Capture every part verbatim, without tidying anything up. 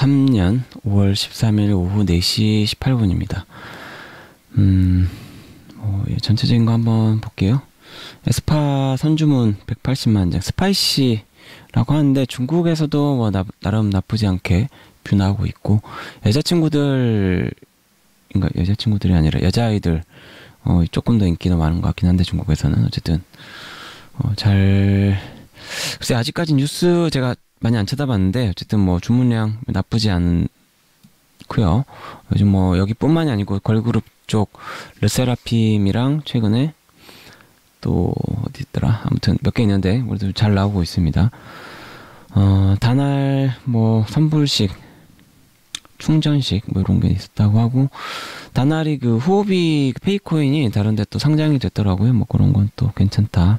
이천이십삼년 오월 십삼일 오후 네 시 십팔 분입니다. 음, 뭐, 예, 전체적인 거 한번 볼게요. 에스파 선주문 백팔십만 장, 스파이시라고 하는데 중국에서도 뭐 나, 나름 나쁘지 않게 뷰 나오고 있고, 여자친구들, 그러니까 여자친구들이 아니라 여자아이들, 어, 조금 더 인기가 많은 것 같긴 한데 중국에서는 어쨌든 어, 잘, 글쎄 아직까지 뉴스 제가 많이 안 쳐다봤는데 어쨌든 뭐 주문량 나쁘지 않고요. 요즘 뭐 여기뿐만이 아니고 걸그룹 쪽 르세라핌이랑 최근에 또 어디 있더라, 아무튼 몇 개 있는데 그래도 잘 나오고 있습니다. 어, 단알 뭐 선불식, 충전식 뭐 이런 게 있었다고 하고, 단알이 그 후오비 페이코인이 다른데 또 상장이 됐더라고요. 뭐 그런 건 또 괜찮다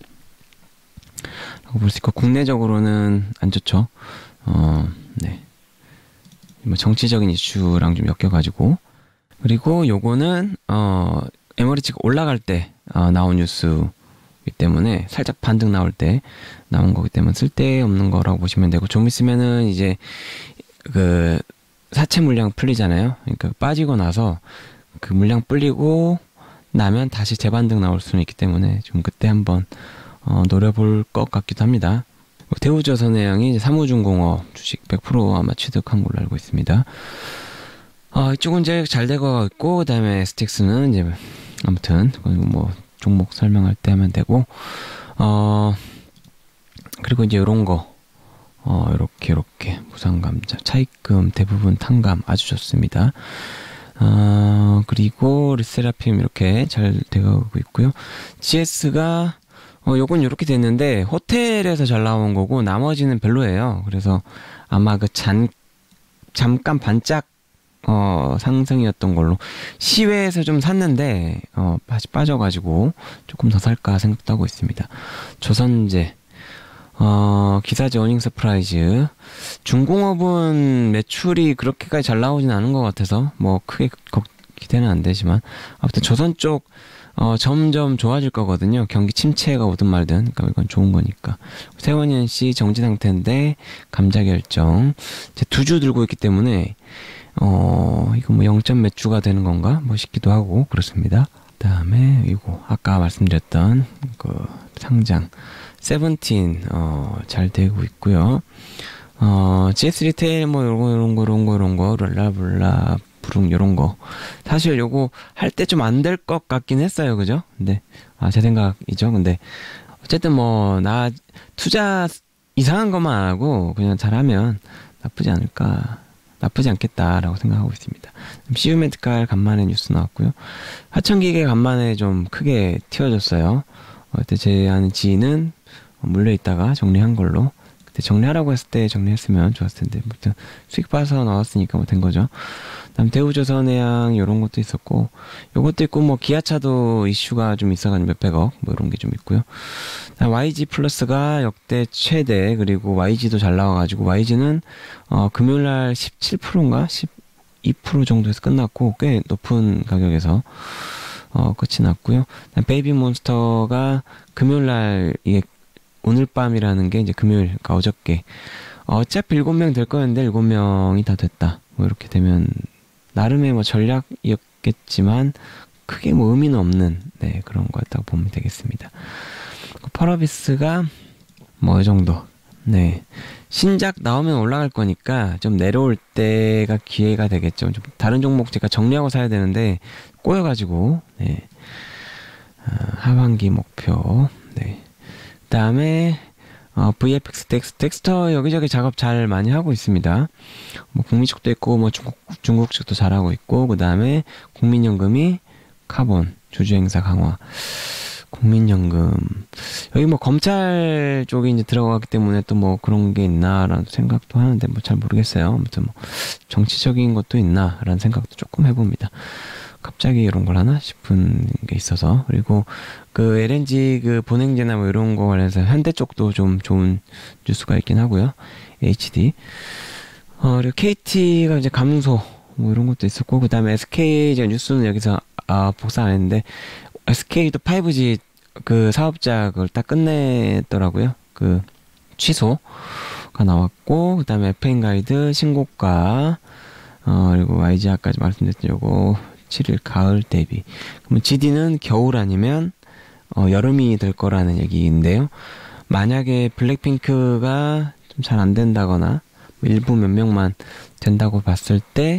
라고 볼 수 있고, 국내적으로는 안 좋죠. 어, 네. 뭐 정치적인 이슈랑 좀 엮여가지고. 그리고 요거는 어, 에머리츠가 올라갈 때 어, 나온 뉴스이기 때문에, 살짝 반등 나올 때 나온 거기 때문에 쓸데없는 거라고 보시면 되고, 좀 있으면은 이제 그 사채 물량 풀리잖아요. 그러니까 빠지고 나서 그 물량 불리고 나면 다시 재반등 나올 수는 있기 때문에 좀 그때 한번 어, 노려볼 것 같기도 합니다. 대우조선해양이 사무중공업 주식 백 퍼센트 아마 취득한 걸로 알고 있습니다. 어, 이쪽은 이제 잘 되고 있고, 그 다음에 에스티엑스는 이제 아무튼 뭐 종목 설명할 때 하면 되고, 어, 그리고 이제 요런 거, 어, 요렇게 요렇게 무상감자, 차입금, 대부분 탕감 아주 좋습니다. 어, 그리고 르세라핌 이렇게 잘 되어가고 있고요. 지에스가 어, 요건 이렇게 됐는데 호텔에서 잘 나온 거고 나머지는 별로예요. 그래서 아마 그 잔, 잠깐 반짝 어, 상승이었던 걸로, 시외에서 좀 샀는데 어, 다시 빠져가지고 조금 더 살까 생각도 하고 있습니다. 조선제, 어, 기사제 어닝 서프라이즈. 중공업은 매출이 그렇게까지 잘 나오진 않은 것 같아서 뭐 크게 기대는 안 되지만, 아무튼 조선 쪽 어, 점점 좋아질 거거든요. 경기 침체가 오든 말든. 그러니까 이건 좋은 거니까. 세원현씨 정지 상태인데 감자 결정. 제 두 주 들고 있기 때문에 어, 이거 뭐 영 점 몇 주가 되는 건가 뭐 싶기도 하고 그렇습니다. 그 다음에 이거 아까 말씀드렸던 그 상장 세븐틴 어, 잘 되고 있고요. 어, 지에스 리테일 뭐 요런 거 요런 거 요런 거 요런 거 랄라블라 부릉 요런 거, 사실 요거 할 때 좀 안 될 것 같긴 했어요. 그죠? 근데 아, 제 생각이죠. 근데 어쨌든 뭐 나 투자 이상한 것만 안 하고 그냥 잘하면 나쁘지 않을까, 나쁘지 않겠다라고 생각하고 있습니다. 씨유메디칼 간만에 뉴스 나왔고요. 하천기계 간만에 좀 크게 튀어졌어요. 어, 그때 제 아는 지인은 물려 있다가 정리한 걸로, 그때 정리하라고 했을 때 정리했으면 좋았을 텐데, 아무튼 수익 봐서 나왔으니까 뭐 된 거죠. 다음 대우조선해양 요런 것도 있었고, 요것도 있고, 뭐 기아차도 이슈가 좀 있어가지고 몇백억 뭐 이런 게 좀 있고요. 다음 와이지 플러스가 역대 최대, 그리고 와이지도 잘 나와가지고 와이지는 어, 금요일날 십칠 퍼센트인가 십이 퍼센트 정도에서 끝났고 꽤 높은 가격에서 어, 끝이 났고요. 베이비몬스터가 금요일날, 이게 오늘 밤이라는 게 이제 금요일, 그러니까 어저께 어차피 일곱 명 될 거였는데 일곱 명이 다 됐다. 뭐 이렇게 되면 나름의 뭐 전략이었겠지만 크게 뭐 의미는 없는, 네, 그런 거였다고 보면 되겠습니다. 펄어비스가 뭐 이 정도. 네, 신작 나오면 올라갈 거니까 좀 내려올 때가 기회가 되겠죠. 좀 다른 종목 제가 정리하고 사야 되는데 꼬여가지고, 네, 어, 하반기 목표. 네, 그 다음에 어, 브이에프엑스 덱스, 덱스터 여기저기 작업 잘 많이 하고 있습니다. 뭐 북미 쪽도 있고 뭐 중국, 중국 쪽도 잘하고 있고, 그 다음에 국민연금이 카본 주주행사 강화. 국민연금 여기 뭐 검찰 쪽이 이제 들어가기 때문에 또 뭐 그런 게 있나라는 생각도 하는데 뭐 잘 모르겠어요. 아무튼 뭐 정치적인 것도 있나라는 생각도 조금 해봅니다. 갑자기 이런 걸 하나 싶은 게 있어서. 그리고 그 엘엔지 그 본행제나 뭐 이런 거 관련해서 현대 쪽도 좀 좋은 뉴스가 있긴 하고요. 에이치디. 어, 그리고 케이티가 이제 감소 뭐 이런 것도 있었고, 그 다음에 에스케이 이제 뉴스는 여기서 아, 복사 안 했는데, 에스케이도 파이브지 그 사업자 그걸 딱 끝냈더라고요. 그 취소. 나왔고, 그 다음에 에프엠 가이드, 신고가, 어, 그리고 와이지아까지 말씀드렸던 요거 칠 일 가을 대비. 그럼 지디는 겨울 아니면 어, 여름이 될 거라는 얘기인데요. 만약에 블랙핑크가 좀 잘 안 된다거나 일부 몇 명만 된다고 봤을 때,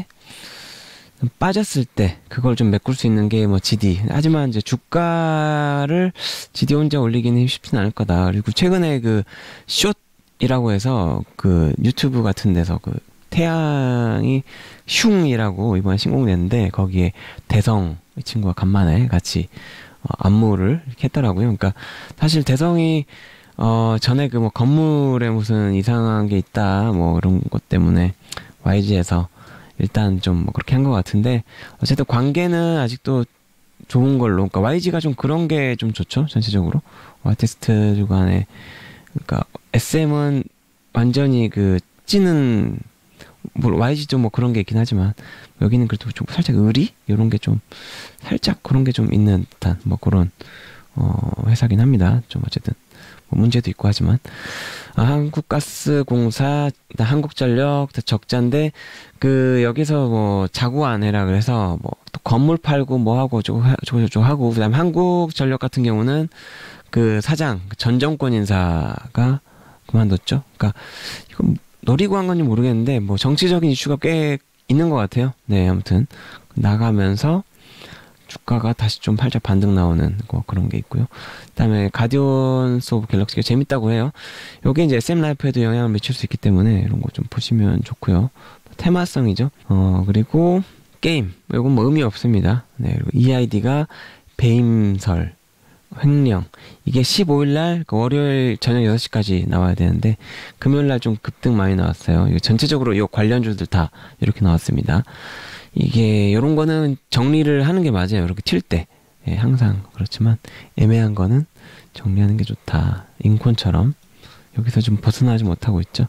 빠졌을 때 그걸 좀 메꿀 수 있는 게 뭐 지디. 하지만 이제 주가를 지디 혼자 올리기는 쉽진 않을 거다. 그리고 최근에 그 숏이라고 해서 그 유튜브 같은 데서 그 태양이 슝이라고 이번에 신곡냈는데, 거기에 대성 이 친구가 간만에 같이 어, 안무를 이렇게 했더라고요. 그러니까 사실 대성이 어 전에 그 뭐 건물에 무슨 이상한 게 있다 뭐 그런 것 때문에 와이지에서 일단 좀 뭐 그렇게 한 것 같은데, 어쨌든 관계는 아직도 좋은 걸로. 그러니까 와이지가 좀 그런 게 좀 좋죠, 전체적으로. 아티스트 주간에. 그러니까 에스엠은 완전히 그 찌는, 뭐 와이지도 뭐 그런 게 있긴 하지만 여기는 그래도 좀 살짝 의리 이런 게 좀 살짝 그런 게 좀 있는 듯한 뭐 그런 어 회사긴 합니다. 좀 어쨌든 뭐 문제도 있고 하지만, 아, 한국가스공사, 한국전력 적자인데, 그 여기서 뭐 자구 안 해라 그래서 뭐 또 건물 팔고 뭐 하고 저저저 하고, 그다음에 한국전력 같은 경우는 그 사장 전 정권 인사가 그만뒀죠. 그러니까 이건 노리고 한 건지 모르겠는데 뭐 정치적인 이슈가 꽤 있는 것 같아요. 네, 아무튼 나가면서 주가가 다시 좀 살짝 반등 나오는 거 그런 게 있고요. 그다음에 가디언스 오브 갤럭시가 재밌다고 해요. 요게 이제 에스엠 라이프에도 영향을 미칠 수 있기 때문에 이런 거 좀 보시면 좋고요. 테마성이죠. 어 그리고 게임, 요건 뭐 의미 없습니다. 네, 그리고 이아이디가 배임설, 횡령, 이게 십오일날 그 월요일 저녁 여섯 시까지 나와야 되는데 금요일날 좀 급등 많이 나왔어요. 이거 전체적으로 요 관련주들 다 이렇게 나왔습니다. 이게 요런 거는 정리를 하는 게 맞아요. 이렇게 튈 때. 예, 항상 그렇지만 애매한 거는 정리하는 게 좋다. 인콘처럼 여기서 좀 벗어나지 못하고 있죠.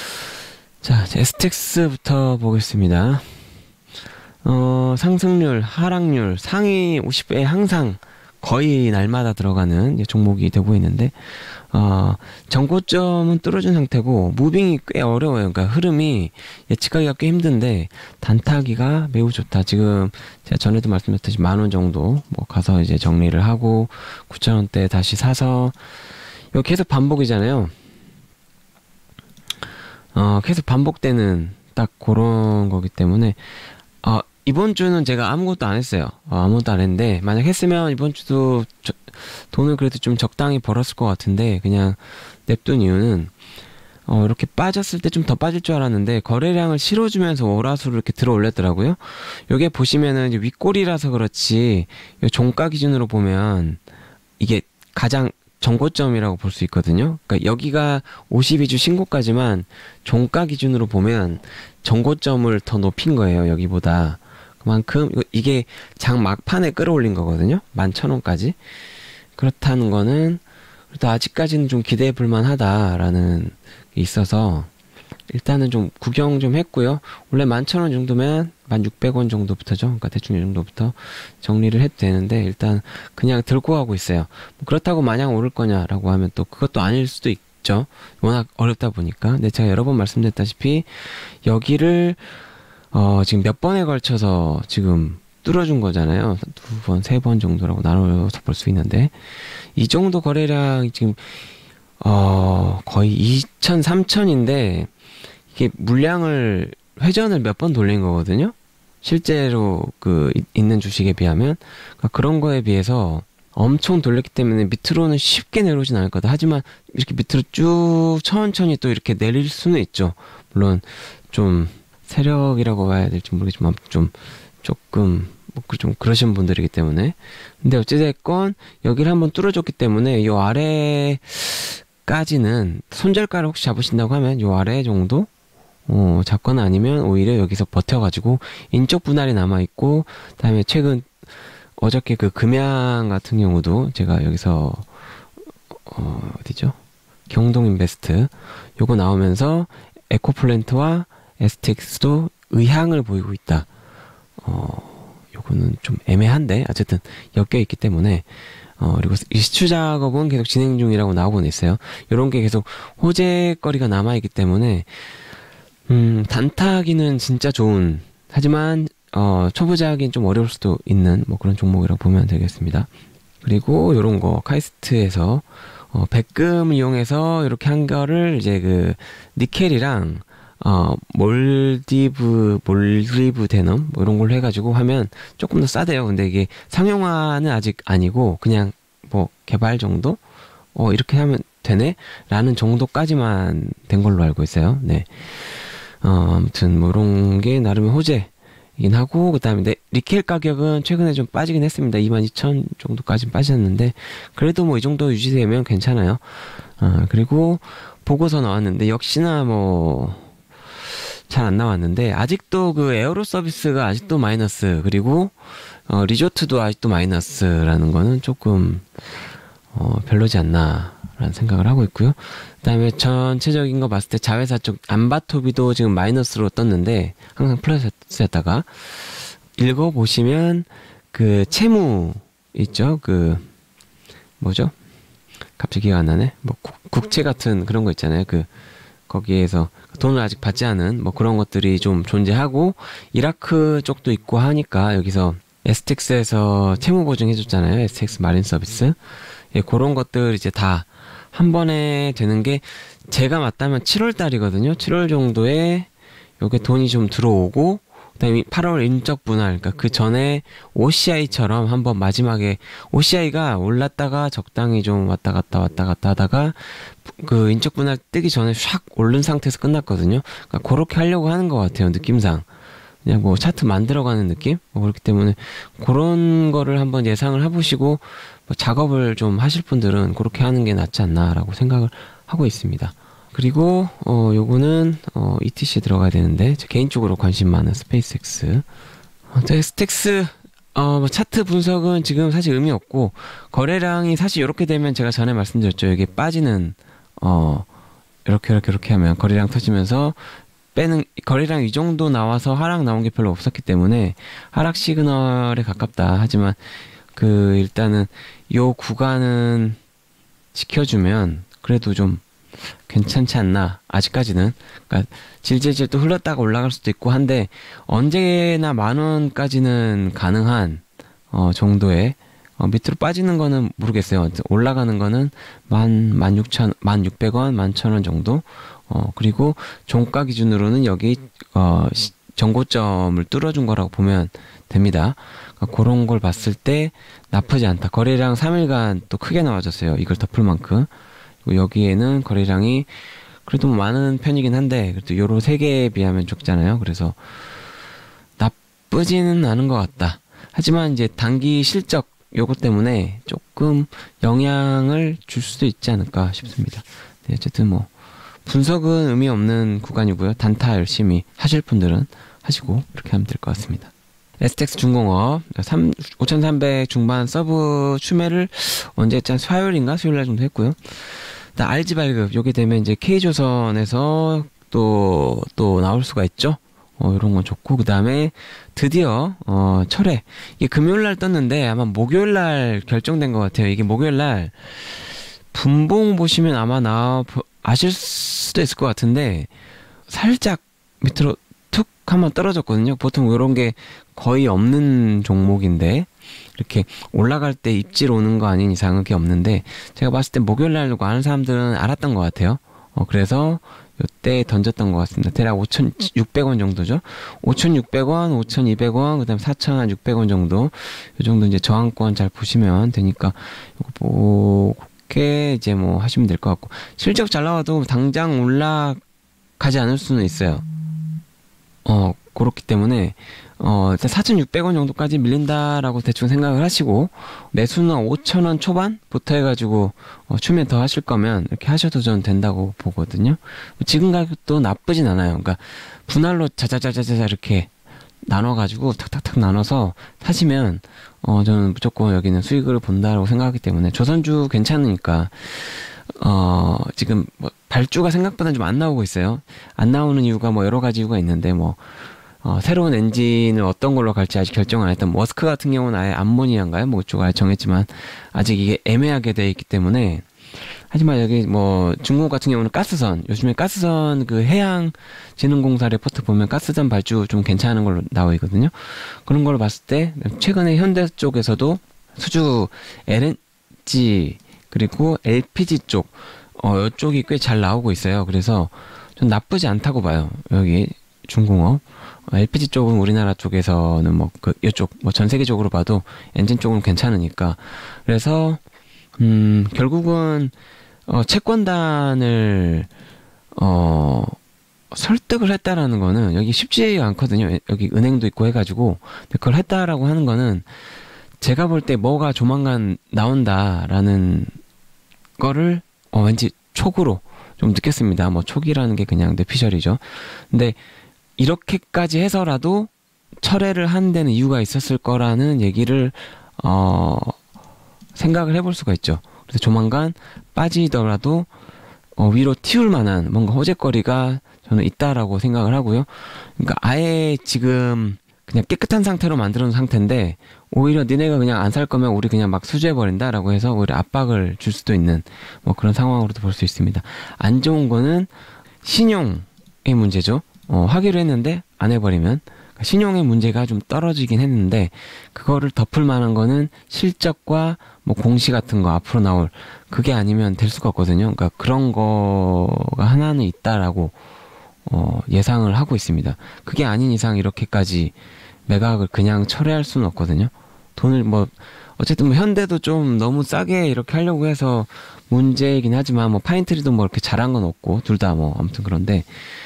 자, 에스텍스부터 보겠습니다. 어, 상승률, 하락률, 상위 오십에 항상 거의 날마다 들어가는 종목이 되고 있는데, 어, 전고점은 뚫어준 상태고 무빙이 꽤 어려워요. 그러니까 흐름이 예측하기가 꽤 힘든데 단타기가 매우 좋다. 지금 제가 전에도 말씀드렸듯이 만 원 정도 뭐 가서 이제 정리를 하고 구천 원대 다시 사서, 이거 계속 반복이잖아요. 어, 계속 반복되는 딱 그런 거기 때문에, 어, 이번 주는 제가 아무것도 안 했어요. 어, 아무것도 안 했는데, 만약 했으면 이번 주도 저, 돈을 그래도 좀 적당히 벌었을 것 같은데, 그냥 냅둔 이유는, 어, 이렇게 빠졌을 때 좀 더 빠질 줄 알았는데, 거래량을 실어주면서 월화수를 이렇게 들어 올렸더라고요. 요게 보시면은 이제 윗골이라서 그렇지, 요 종가 기준으로 보면, 이게 가장 정고점이라고 볼 수 있거든요. 그러니까 여기가 오십이 주 신고가지만, 종가 기준으로 보면, 정고점을 더 높인 거예요, 여기보다. 그만큼 이게 장 막판에 끌어올린 거거든요. 만 천 원까지. 그렇다는 거는 그래도 아직까지는 좀 기대해 볼 만하다라는 게 있어서 일단은 좀 구경 좀 했고요. 원래 만 천 원 정도면 만 육백 원 정도부터죠. 그러니까 대충 이 정도부터 정리를 해도 되는데 일단 그냥 들고 가고 있어요. 뭐 그렇다고 마냥 오를 거냐라고 하면 또 그것도 아닐 수도 있죠. 워낙 어렵다 보니까. 근데 제가 여러 번 말씀드렸다시피 여기를 어, 지금 몇 번에 걸쳐서 지금 뚫어준 거잖아요. 두 번, 세 번 정도라고 나눠서 볼 수 있는데, 이 정도 거래량 지금, 어, 거의 이천, 삼천인데, 이게 물량을, 회전을 몇 번 돌린 거거든요? 실제로 그, 있는 주식에 비하면. 그러니까 그런 거에 비해서 엄청 돌렸기 때문에 밑으로는 쉽게 내려오진 않을 거다. 하지만 이렇게 밑으로 쭉 천천히 또 이렇게 내릴 수는 있죠. 물론 좀, 세력이라고 봐야 될지 모르겠지만 좀 조금 뭐 좀 그러신 분들이기 때문에. 근데 어찌됐건 여기를 한번 뚫어줬기 때문에 요 아래까지는 손절가를 혹시 잡으신다고 하면 요 아래 정도 어 잡거나 아니면 오히려 여기서 버텨가지고 인적 분할이 남아있고, 그다음에 최근 어저께 그 금양 같은 경우도 제가 여기서 어 어디죠, 경동인베스트 요거 나오면서 에코플랜트와 에스티엑스도 의향을 보이고 있다. 어, 요거는 좀 애매한데, 어쨌든 엮여 있기 때문에, 어, 그리고 이 시추 작업은 계속 진행 중이라고 나오고는 있어요. 요런 게 계속 호재거리가 남아있기 때문에, 음, 단타기는 진짜 좋은, 하지만, 어, 초보자하기는 좀 어려울 수도 있는, 뭐 그런 종목이라고 보면 되겠습니다. 그리고 요런 거, 카이스트에서, 어, 백금을 이용해서 이렇게 한 거를 이제 그, 니켈이랑, 어, 몰디브, 몰디브 데넘? 뭐 이런 걸로 해가지고 하면 조금 더 싸대요. 근데 이게 상용화는 아직 아니고, 그냥 뭐 개발 정도? 어, 이렇게 하면 되네? 라는 정도까지만 된 걸로 알고 있어요. 네. 어, 아무튼 뭐 이런 게 나름의 호재이긴 하고, 그 다음에 네, 니켈 가격은 최근에 좀 빠지긴 했습니다. 이만 이천 정도까지 빠졌는데, 그래도 뭐 이 정도 유지되면 괜찮아요. 어, 그리고 보고서 나왔는데, 역시나 뭐, 잘 안 나왔는데, 아직도 그 에어로 서비스가 아직도 마이너스, 그리고, 어, 리조트도 아직도 마이너스라는 거는 조금, 어, 별로지 않나, 라는 생각을 하고 있고요. 그 다음에 전체적인 거 봤을 때 자회사 쪽 안바토비도 지금 마이너스로 떴는데, 항상 플러스였다가, 읽어보시면, 그, 채무, 있죠? 그, 뭐죠? 갑자기 기억 안 나네? 뭐, 국, 국채 같은 그런 거 있잖아요. 그, 거기에서 돈을 아직 받지 않은 뭐 그런 것들이 좀 존재하고, 이라크 쪽도 있고 하니까 여기서 에스텍스에서 채무 보증 해줬잖아요. 에스텍스 마린 서비스. 예, 그런 것들 이제 다 한 번에 되는 게, 제가 맞다면 칠월 달이거든요. 칠월 정도에 요게 돈이 좀 들어오고, 그다음에 팔월 인적 분할, 그러니까 그 전에 오씨아이처럼 한번 마지막에, 오씨아이가 올랐다가 적당히 좀 왔다 갔다 왔다 갔다 하다가 그 인적 분할 뜨기 전에 샥 오른 상태에서 끝났거든요. 그러니까 그렇게 하려고 하는 것 같아요, 느낌상. 그냥 뭐 차트 만들어가는 느낌? 뭐 그렇기 때문에 그런 거를 한번 예상을 해보시고, 뭐 작업을 좀 하실 분들은 그렇게 하는 게 낫지 않나라고 생각을 하고 있습니다. 그리고 어 요거는 어 이티씨 들어가야 되는데, 저 개인적으로 관심 많은 스페이스X. 어, 스택스 어 뭐 차트 분석은 지금 사실 의미 없고, 거래량이 사실 이렇게 되면 제가 전에 말씀드렸죠. 이게 빠지는, 어 이렇게 이렇게 이렇게 하면 거래량 터지면서 빼는, 거래량 이 정도 나와서 하락 나온 게 별로 없었기 때문에 하락 시그널에 가깝다. 하지만 그 일단은 요 구간은 지켜주면 그래도 좀 괜찮지 않나, 아직까지는. 그러니까 질질질 또 흘렀다가 올라갈 수도 있고 한데, 언제나 만 원까지는 가능한 어 정도의, 어 밑으로 빠지는 거는 모르겠어요. 올라가는 거는 만, 만 육천, 만 육백 원, 만 천 원 정도. 어 그리고 종가 기준으로는 여기 어 시, 정고점을 뚫어준 거라고 보면 됩니다. 그러니까 그런 걸 봤을 때 나쁘지 않다. 거래량 삼 일간 또 크게 나와졌어요. 이걸 덮을 만큼. 여기에는 거래량이 그래도 뭐 많은 편이긴 한데, 그래도 요로 세 개에 비하면 적잖아요. 그래서 나쁘지는 않은 것 같다. 하지만 이제 단기 실적 요것 때문에 조금 영향을 줄 수도 있지 않을까 싶습니다. 네, 어쨌든 뭐 분석은 의미 없는 구간이고요. 단타 열심히 하실 분들은 하시고 이렇게 하면 될 것 같습니다. 에스텍스 중공업 오천삼백 중반 서브 추매를 언제 했지? 화요일인가 수요일날 정도 했고요. 알지 발급, 요게 되면 이제 K조선에서 또, 또 나올 수가 있죠. 어, 요런 건 좋고, 그 다음에 드디어, 어, 철회. 이게 금요일날 떴는데 아마 목요일날 결정된 것 같아요. 이게 목요일날 분봉 보시면 아마 나, 아실 수도 있을 것 같은데, 살짝 밑으로 툭 한번 떨어졌거든요. 보통 요런 게 거의 없는 종목인데, 이렇게 올라갈 때 입질 오는 거 아닌 이상은 그게 없는데, 제가 봤을 때 목요일날 누구 아는 사람들은 알았던 것 같아요. 어, 그래서 요때 던졌던 것 같습니다. 대략 오천육백 원 정도죠. 오천육백 원, 오천이백 원, 그 다음에 사천육백 원 정도. 요 정도 이제 저항권 잘 보시면 되니까, 요거 보게 이제 뭐 하시면 될 것 같고, 실적 잘 나와도 당장 올라가지 않을 수는 있어요. 어, 그렇기 때문에, 어, 사천육백 원 정도까지 밀린다라고 대충 생각을 하시고, 매수는 오천 원 초반부터 해가지고, 어, 추면 더 하실 거면, 이렇게 하셔도 저는 된다고 보거든요. 지금 가격도 나쁘진 않아요. 그러니까, 분할로 자자자자자 이렇게 나눠가지고, 탁탁탁 나눠서 사시면, 어, 저는 무조건 여기는 수익을 본다고 생각하기 때문에, 조선주 괜찮으니까, 어, 지금 뭐 발주가 생각보다 좀 안 나오고 있어요. 안 나오는 이유가 뭐 여러 가지 이유가 있는데, 뭐, 어, 새로운 엔진을 어떤 걸로 갈지 아직 결정 안 했던 머스크 같은 경우는 아예 암모니아인가요? 뭐 그쪽 아예 정했지만 아직 이게 애매하게 돼 있기 때문에 하지만 여기 뭐 중국 같은 경우는 가스선 요즘에 가스선 그 해양진흥공사 레포트 보면 가스선 발주 좀 괜찮은 걸로 나와 있거든요. 그런 걸 봤을 때 최근에 현대 쪽에서도 수주 엘엔지 그리고 엘피지 쪽 어, 이쪽이 꽤 잘 나오고 있어요. 그래서 좀 나쁘지 않다고 봐요. 여기 중공업 엘피지 쪽은 우리나라 쪽에서는 뭐 그 이쪽 뭐 전 세계적으로 봐도 엔진 쪽은 괜찮으니까 그래서 음 결국은 어 채권단을 어 설득을 했다라는 거는 여기 쉽지가 않거든요. 여기 은행도 있고 해가지고 그걸 했다라고 하는 거는 제가 볼 때 뭐가 조만간 나온다라는 거를 어 왠지 촉으로 좀 느꼈습니다. 뭐 촉이라는 게 그냥 뇌피셜이죠. 근데 이렇게까지 해서라도 철회를 한 데는 이유가 있었을 거라는 얘기를 어 생각을 해볼 수가 있죠. 그래서 조만간 빠지더라도 어 위로 튀울 만한 뭔가 호재거리가 저는 있다라고 생각을 하고요. 그러니까 아예 지금 그냥 깨끗한 상태로 만들어 놓은 상태인데 오히려 니네가 그냥 안 살 거면 우리 그냥 막 수주해버린다라고 해서 오히려 압박을 줄 수도 있는 뭐 그런 상황으로도 볼 수 있습니다. 안 좋은 거는 신용의 문제죠. 어, 하기로 했는데 안 해버리면 신용의 문제가 좀 떨어지긴 했는데 그거를 덮을 만한 거는 실적과 뭐 공시 같은 거 앞으로 나올 그게 아니면 될 수가 없거든요. 그러니까 그런 거가 하나는 있다라고 어, 예상을 하고 있습니다. 그게 아닌 이상 이렇게까지 매각을 그냥 철회할 수는 없거든요. 돈을 뭐 어쨌든 뭐 현대도 좀 너무 싸게 이렇게 하려고 해서 문제이긴 하지만 뭐 파인트리도 뭐 이렇게 잘한 건 없고 둘 다 뭐 아무튼 그런데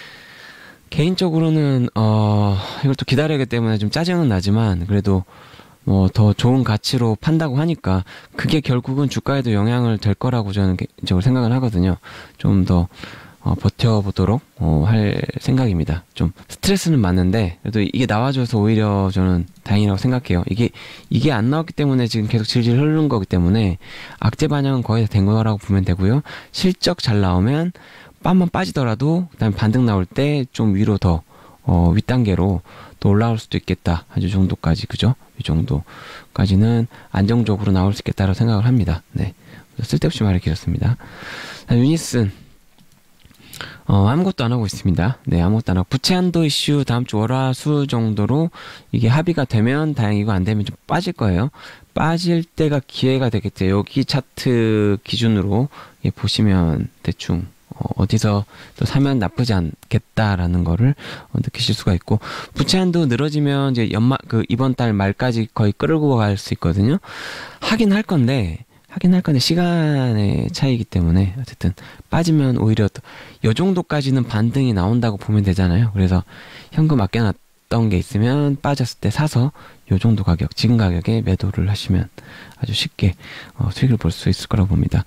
개인적으로는 어 이걸 또 기다려야기 때문에 좀 짜증은 나지만 그래도 뭐 더 좋은 가치로 판다고 하니까 그게 결국은 주가에도 영향을 될 거라고 저는 개인적으로 생각을 하거든요. 좀 더 어, 버텨보도록 어, 할 생각입니다. 좀 스트레스는 많은데 그래도 이게 나와줘서 오히려 저는 다행이라고 생각해요. 이게 이게 안 나왔기 때문에 지금 계속 질질 흐르는 거기 때문에 악재 반영은 거의 다 된 거라고 보면 되고요. 실적 잘 나오면 빰만 빠지더라도 그다음에 반등 나올 때 좀 위로 더 어, 윗단계로 또 올라올 수도 있겠다. 아주 정도까지 그죠? 이 정도까지는 안정적으로 나올 수 있겠다라고 생각을 합니다. 네, 쓸데없이 말이 길었습니다. 유니슨 어, 아무것도 안 하고 있습니다. 네, 아무것도 안 하고 부채 한도 이슈 다음 주 월화수 정도로 이게 합의가 되면 다행이고 안 되면 좀 빠질 거예요. 빠질 때가 기회가 되겠죠. 여기 차트 기준으로 예, 보시면 대충 어, 어디서 또 사면 나쁘지 않겠다라는 거를 어, 느끼실 수가 있고 부채 한도 늘어지면 이제 연말 그 이번 달 말까지 거의 끌고 갈 수 있거든요. 하긴 할 건데 하긴 할 건데 시간의 차이이기 때문에 어쨌든 빠지면 오히려 이 정도까지는 반등이 나온다고 보면 되잖아요. 그래서 현금 아껴놨던 게 있으면 빠졌을 때 사서 이 정도 가격, 지금 가격에 매도를 하시면 아주 쉽게 어, 수익을 볼 수 있을 거라고 봅니다.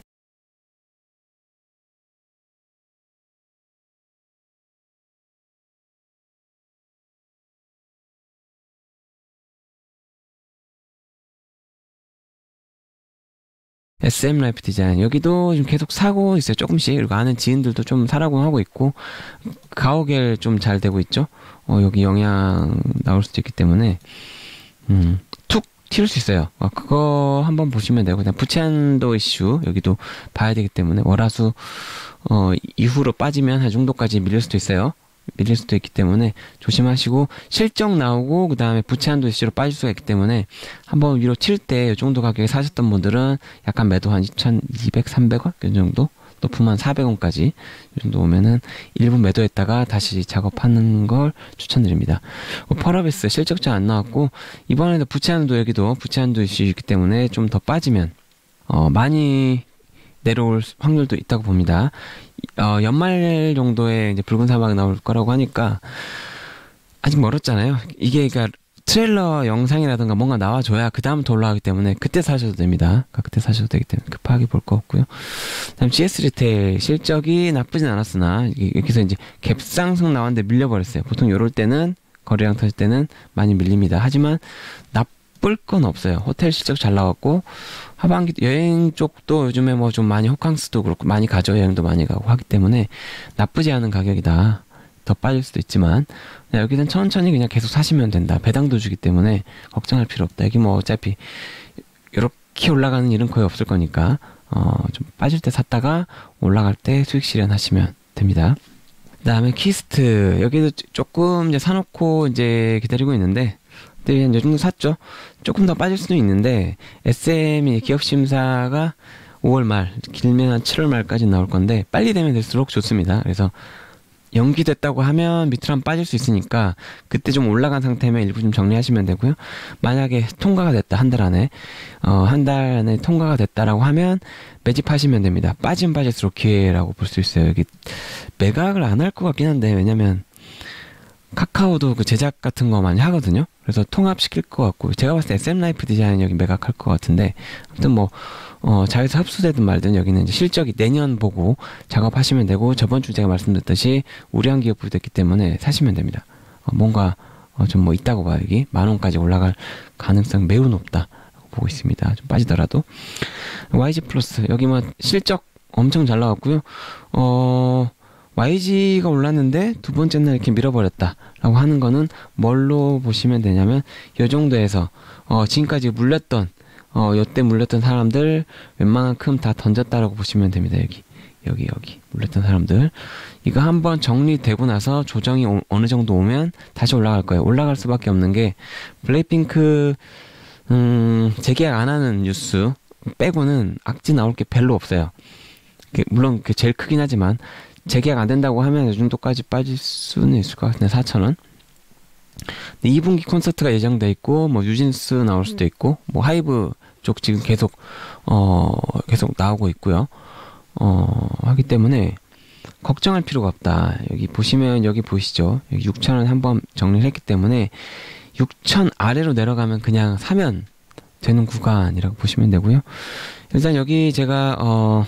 에스엠 라이프 디자인 여기도 지금 계속 사고 있어요. 조금씩. 그리고 아는 지인들도 좀 사라고 하고 있고 가오갤 좀 잘 되고 있죠. 어, 여기 영향 나올 수도 있기 때문에 음, 툭 튀을 수 있어요. 어, 그거 한번 보시면 되고 그냥 부채 한도 이슈 여기도 봐야 되기 때문에 월화수 어, 이후로 빠지면 한 정도까지 밀릴 수도 있어요. 밀릴 수도 있기 때문에 조심하시고 실적 나오고 그 다음에 부채 한도 이슈로 빠질 수가 있기 때문에 한번 위로 튈 때 이 정도 가격에 사셨던 분들은 약간 매도 한 이천이백, 삼백 원? 이 정도? 높으면 사백 원까지 이 정도 오면은 일부 매도했다가 다시 작업하는 걸 추천드립니다. 뭐 펄어베스 실적 잘 안 나왔고 이번에도 부채 한도 여기도 부채 한도 이슈 있기 때문에 좀 더 빠지면 어 많이 내려올 확률도 있다고 봅니다. 어, 연말 정도에 이제 붉은 사막이 나올 거라고 하니까 아직 멀었잖아요. 이게 그러니까 트레일러 영상이라든가 뭔가 나와줘야 그 다음부터 올라가기 때문에 그때 사셔도 됩니다. 그러니까 그때 사셔도 되기 때문에 급하게 볼 거 없고요. 다음 지에스 리테일 실적이 나쁘진 않았으나 여기서 이제 갭상승 나왔는데 밀려버렸어요. 보통 요럴 때는 거래량 터질 때는 많이 밀립니다. 하지만 나쁠 건 없어요. 호텔 실적 잘 나왔고 하반기 여행 쪽도 요즘에 뭐 좀 많이 호캉스도 그렇고 많이 가죠. 여행도 많이 가고 하기 때문에 나쁘지 않은 가격이다. 더 빠질 수도 있지만 여기는 천천히 그냥 계속 사시면 된다. 배당도 주기 때문에 걱정할 필요 없다. 여기 뭐 어차피 이렇게 올라가는 일은 거의 없을 거니까 어, 좀 빠질 때 샀다가 올라갈 때 수익 실현하시면 됩니다. 그 다음에 키스트 여기도 조금 이제 사놓고 이제 기다리고 있는데 네, 이 정도 샀죠. 조금 더 빠질 수도 있는데 에스엠이 기업심사가 오월 말 길면 한 칠월 말까지 나올 건데 빨리 되면 될수록 좋습니다. 그래서 연기됐다고 하면 밑으로 한번 빠질 수 있으니까 그때 좀 올라간 상태면 일부 좀 정리하시면 되고요. 만약에 통과가 됐다 한 달 안에 어, 한 달 안에 통과가 됐다라고 하면 매집하시면 됩니다. 빠지면 빠질수록 기회라고 볼 수 있어요. 여기 매각을 안 할 것 같긴 한데 왜냐면 카카오도 그 제작 같은 거 많이 하거든요. 그래서 통합시킬 것 같고 제가 봤을 때 에스엠라이프 디자인 여기 매각할 것 같은데 아무튼 뭐 어, 자회사 흡수되든 말든 여기는 이제 실적이 내년 보고 작업하시면 되고 저번 주 제가 말씀드렸듯이 우량 기업부이 됐기 때문에 사시면 됩니다. 어, 뭔가 어, 좀 뭐 있다고 봐요. 여기 만 원까지 올라갈 가능성 매우 높다 보고 있습니다. 좀 빠지더라도 와이지 플러스 여기 뭐 실적 엄청 잘 나왔고요. 어 와이지가 올랐는데 두 번째 날 이렇게 밀어버렸다 라고 하는 거는 뭘로 보시면 되냐면 이 정도에서 어, 지금까지 물렸던 어, 요때 물렸던 사람들 웬만큼 다 던졌다라고 보시면 됩니다. 여기 여기 여기 물렸던 사람들 이거 한번 정리되고 나서 조정이 오, 어느 정도 오면 다시 올라갈 거예요. 올라갈 수밖에 없는 게 블랙핑크 음, 재계약 안 하는 뉴스 빼고는 악재 나올 게 별로 없어요. 물론 제일 크긴 하지만 재계약 안 된다고 하면 이 정도까지 빠질 수는 있을 것 같은데 사천 원. 이 분기 콘서트가 예정돼 있고 뭐 뉴진스 나올 수도 있고 뭐 하이브 쪽 지금 계속 어 계속 나오고 있고요. 어 하기 때문에 걱정할 필요가 없다. 여기 보시면 여기 보이시죠? 여기 육천 원 한번 정리를 했기 때문에 육천 아래로 내려가면 그냥 사면 되는 구간이라고 보시면 되고요. 일단 여기 제가 어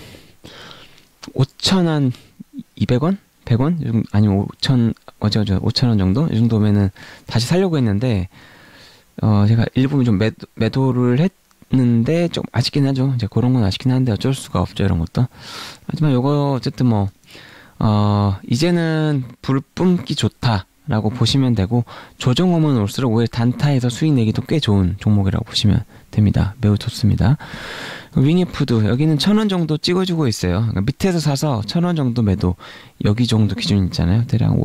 오천 한 이백 원? 백 원? 아니면 오천, 어제 어제 오천 원 정도? 이 정도면은 다시 살려고 했는데, 어, 제가 일부분 좀 매도, 매도를 했는데, 좀 아쉽긴 하죠. 이제 그런 건 아쉽긴 한데 어쩔 수가 없죠. 이런 것도. 하지만 요거 어쨌든 뭐, 어, 이제는 불 뿜기 좋다라고 보시면 되고, 조정 오면 올수록 오히려 단타에서 수익 내기도 꽤 좋은 종목이라고 보시면 됩니다. 매우 좋습니다. 위니푸드 여기는 천 원 정도 찍어주고 있어요. 그러니까 밑에서 사서 천 원 정도 매도 여기 정도 기준 있잖아요. 대략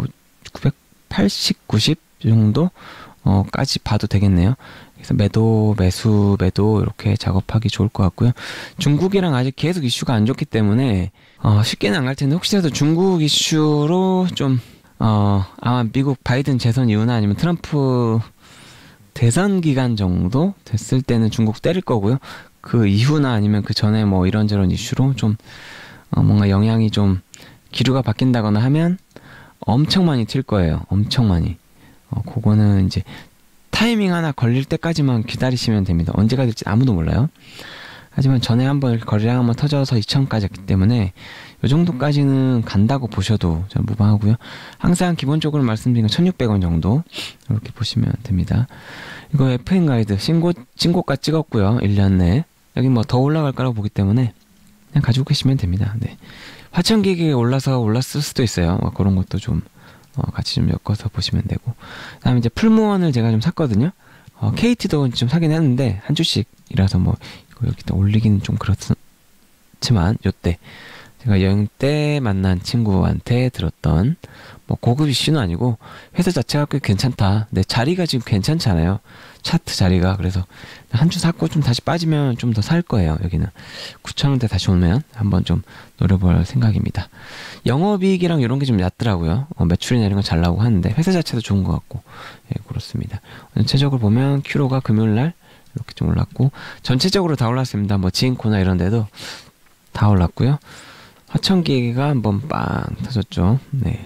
구백팔십, 구십 정도 어, 까지 봐도 되겠네요. 그래서 매도, 매수, 매도 이렇게 작업하기 좋을 것 같고요. 중국이랑 아직 계속 이슈가 안 좋기 때문에 어, 쉽게는 안 갈 텐데 혹시라도 중국 이슈로 좀 어, 아마 미국 바이든 재선 이후나 아니면 트럼프 대선 기간 정도 됐을 때는 중국 때릴 거고요. 그 이후나 아니면 그 전에 뭐 이런저런 이슈로 좀 어 뭔가 영향이 좀 기류가 바뀐다거나 하면 엄청 많이 튈 거예요. 엄청 많이. 어 그거는 이제 타이밍 하나 걸릴 때까지만 기다리시면 됩니다. 언제가 될지 아무도 몰라요. 하지만 전에 한번 거래량 한번 터져서 이천까지 했기 때문에 이 정도까지는 간다고 보셔도 저는 무방하고요. 항상 기본적으로 말씀드린 건 천육백 원 정도 이렇게 보시면 됩니다. 이거 에프엠 가이드 신고, 신고가 찍었고요. 일 년 내에. 여기 뭐 더 올라갈 거라고 보기 때문에 그냥 가지고 계시면 됩니다. 네. 화천기기에 올라서 올랐을 수도 있어요. 뭐 그런 것도 좀 어, 같이 좀 엮어서 보시면 되고. 그 다음에 이제 풀무원을 제가 좀 샀거든요. 어, 케이티도 좀 사긴 했는데 한 주씩이라서 뭐 이거 여기다 올리기는 좀 그렇지만 요때 제가 여행 때 만난 친구한테 들었던 뭐 고급 이슈는 아니고 회사 자체가 꽤 괜찮다. 근데 자리가 지금 괜찮잖아요. 차트 자리가. 그래서 한 주 샀고 좀 다시 빠지면 좀 더 살 거예요. 여기는 구천 원대 다시 오면 한번 좀 노려볼 생각입니다. 영업이익이랑 이런 게 좀 얕더라고요. 어, 매출이나 이런 거 잘 나오고 하는데 회사 자체도 좋은 것 같고 예, 그렇습니다. 전체적으로 보면 큐로가 금요일날 이렇게 좀 올랐고 전체적으로 다 올랐습니다. 뭐 지인코나 이런 데도 다 올랐고요. 화천기계가 한번 빵 터졌죠. 네.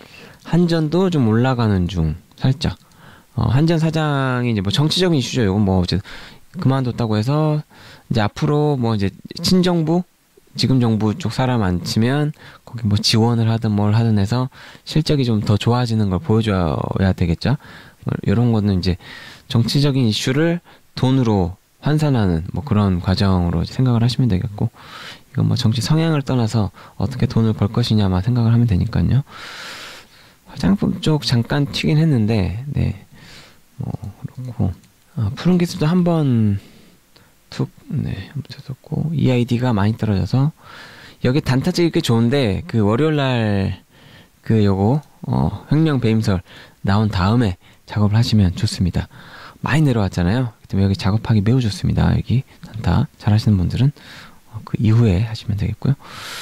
한전도 좀 올라가는 중 살짝. 어, 한전 사장이 이제 뭐 정치적인 이슈죠. 이건 뭐 이제 그만뒀다고 해서 이제 앞으로 뭐 이제 친정부 지금 정부 쪽 사람 안 치면 거기 뭐 지원을 하든 뭘 하든 해서 실적이 좀 더 좋아지는 걸 보여줘야 되겠죠. 뭐 이런 거는 이제 정치적인 이슈를 돈으로 환산하는 뭐 그런 과정으로 생각을 하시면 되겠고 이건 뭐 정치 성향을 떠나서 어떻게 돈을 벌 것이냐만 생각을 하면 되니까요. 화장품 쪽 잠깐 튀긴 했는데, 네, 뭐 그렇고 어, 푸른 기술도 한번 툭, 네, 묻혔었고 이아이디가 많이 떨어져서 여기 단타적이 꽤 좋은데 그 월요일날 그 요거 어, 횡령 배임설 나온 다음에 작업을 하시면 좋습니다. 많이 내려왔잖아요. 그때 여기 작업하기 매우 좋습니다. 여기 단타 잘 하시는 분들은 어, 그 이후에 하시면 되겠고요.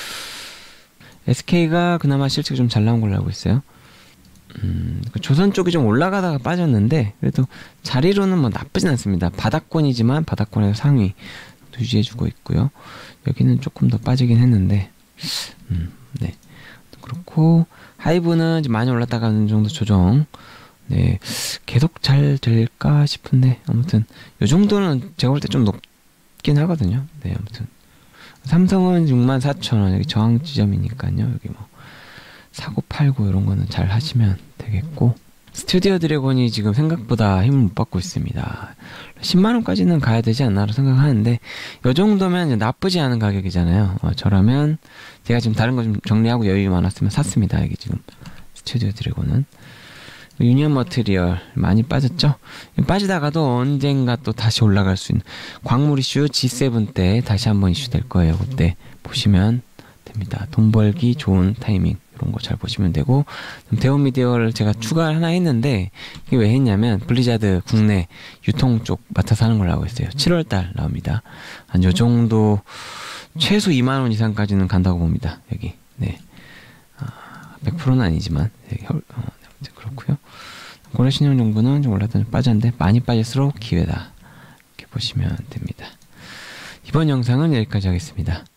에스케이가 그나마 실적이 좀 잘 나온 걸로 알고 있어요. 음, 그 조선 쪽이 좀 올라가다가 빠졌는데 그래도 자리로는 뭐 나쁘진 않습니다. 바닥권이지만 바닥권에서 상위 유지해주고 있고요. 여기는 조금 더 빠지긴 했는데 음, 네, 그렇고 하이브는 이제 많이 올랐다가 어느 정도 조정. 네, 계속 잘 될까 싶은데 아무튼 요 정도는 제가 볼 때 좀 높긴 하거든요. 네, 아무튼 삼성은 육만 사천 원 여기 저항 지점이니까요. 여기 뭐 사고 팔고 이런 거는 잘 하시면 되겠고 스튜디오 드래곤이 지금 생각보다 힘을 못 받고 있습니다. 십만 원까지는 가야 되지 않나로 생각하는데 이 정도면 이제 나쁘지 않은 가격이잖아요. 어, 저라면 제가 지금 다른 거 좀 정리하고 여유 많았으면 샀습니다. 여기 지금 스튜디오 드래곤은 유니언 머티리얼 많이 빠졌죠. 빠지다가도 언젠가 또 다시 올라갈 수 있는 광물 이슈 지 세븐 때 다시 한번 이슈 될 거예요. 그때 보시면 됩니다. 돈 벌기 좋은 타이밍 이런 거 잘 보시면 되고 대원 미디어를 제가 추가를 하나 했는데 이게 왜 했냐면 블리자드 국내 유통 쪽 맡아서 하는 걸로 알고 있어요. 칠월 달 나옵니다. 한 요 정도 최소 이만 원 이상까지는 간다고 봅니다. 여기 네 아, 백 퍼센트는 아니지만 여기, 어, 그렇고요. 고려신용정보는 좀 올랐다 좀 빠졌는데 많이 빠질수록 기회다 이렇게 보시면 됩니다. 이번 영상은 여기까지 하겠습니다.